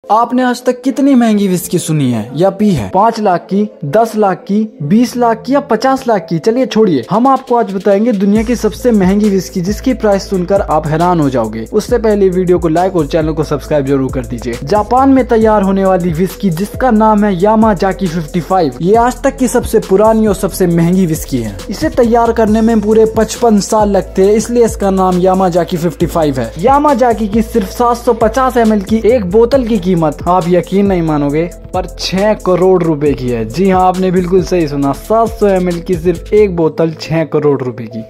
आपने आज तक कितनी महंगी विस्की सुनी है या पी है? 5 लाख की, 10 लाख की, 20 लाख की या 50 लाख की? चलिए छोड़िए, हम आपको आज बताएंगे दुनिया की सबसे महंगी विस्की, जिसकी प्राइस सुनकर आप हैरान हो जाओगे। उससे पहले वीडियो को लाइक और चैनल को सब्सक्राइब जरूर कर दीजिए। जापान में तैयार होने वाली विस्की जिसका नाम है यामाजाकी 55, ये आज तक की सबसे पुरानी और सबसे महंगी विस्की है। इसे तैयार करने में पूरे 55 साल लगते हैं, इसलिए इसका नाम यामाजाकी 55 है। यामाजाकी की सिर्फ 750 ml की एक बोतल की कीमत आप यकीन नहीं मानोगे पर 6 करोड़ रुपए की है। जी हाँ, आपने बिल्कुल सही सुना, 700 ml की सिर्फ एक बोतल 6 करोड़ रुपए की।